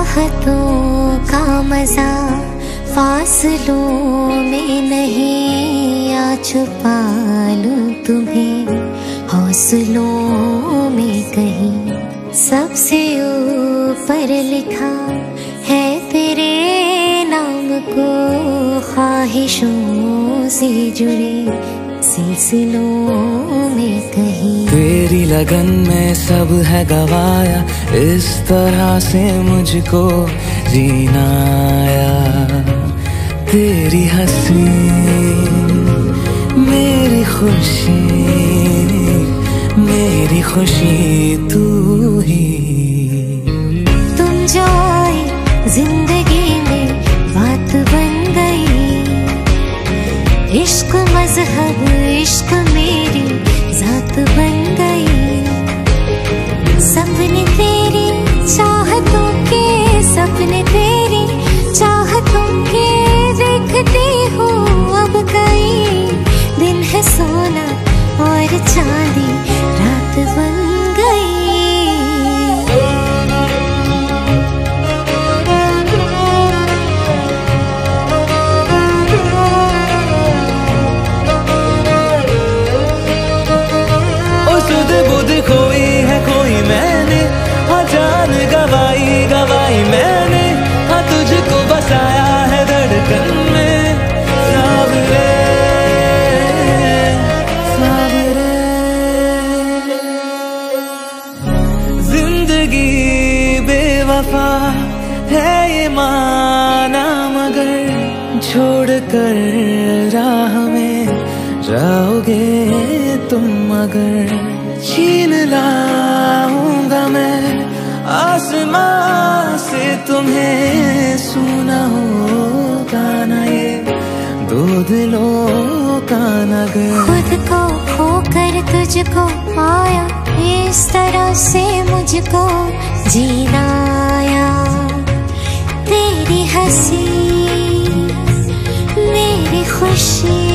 चाहतों का मजा फासलों में नहीं, आ छुपा लूं तुम्हें हौसलों में कहीं। सबसे ऊपर लिखा है तेरे नाम को, ख्वाहिशों से जुड़े सिलसिलों में कहीं। तेरी लगन में सब है गवाया, इस तरह से मुझको जीना आया। तेरी हंसी मेरी खुशी तू ही। तुम जो आए जिंदगी में बात बन गई, इश्क मजहब इश्क मेरी जात बन गई। सपने तेरी चाहतों के, सपने तेरी चाहतों के देखती हूँ अब कई। दिन है सोना और चांदी रात बन गई। बुध खोई है कोई मैंने, हाँ जान गवाई मैंने, हाँ तुझको बसाया है धड़कन में। सावरे जिंदगी बेवफा है ये माना, मगर छोड़ कर राह में जाओगे तुम अगर। छीन लाऊंगा मैं आसमां से तुम्हें, सुना होगा ना ये दो दिलों का नगर। खुद को खोकर तुझको पाया, इस तरह से मुझको जीना आया। तेरी हंसी मेरी खुशी